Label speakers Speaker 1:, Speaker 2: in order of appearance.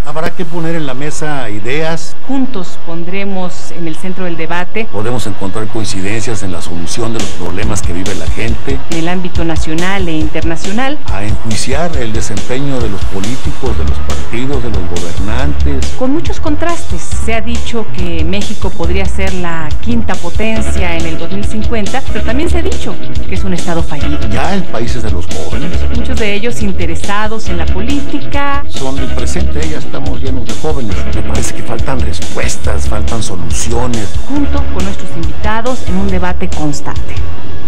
Speaker 1: Habrá que poner en la mesa ideas.
Speaker 2: Juntos pondremos en el centro del debate.
Speaker 1: Podemos encontrar coincidencias en la solución de los problemas que vive la gente.
Speaker 2: En el ámbito nacional e internacional.
Speaker 1: A enjuiciar el desempeño de los políticos, de los partidos, de los gobernantes.
Speaker 2: Con muchos contrastes. Se ha dicho que México podría ser la quinta potencia en el 2050, pero también se ha dicho que es un estado fallido.
Speaker 1: Ya el país es de los jóvenes.
Speaker 2: Muchos de ellos interesados en la política.
Speaker 1: Son el presente, ya estamos llenos de jóvenes. Me parece que faltan respuestas, faltan soluciones.
Speaker 2: Junto con nuestros invitados en un debate constante.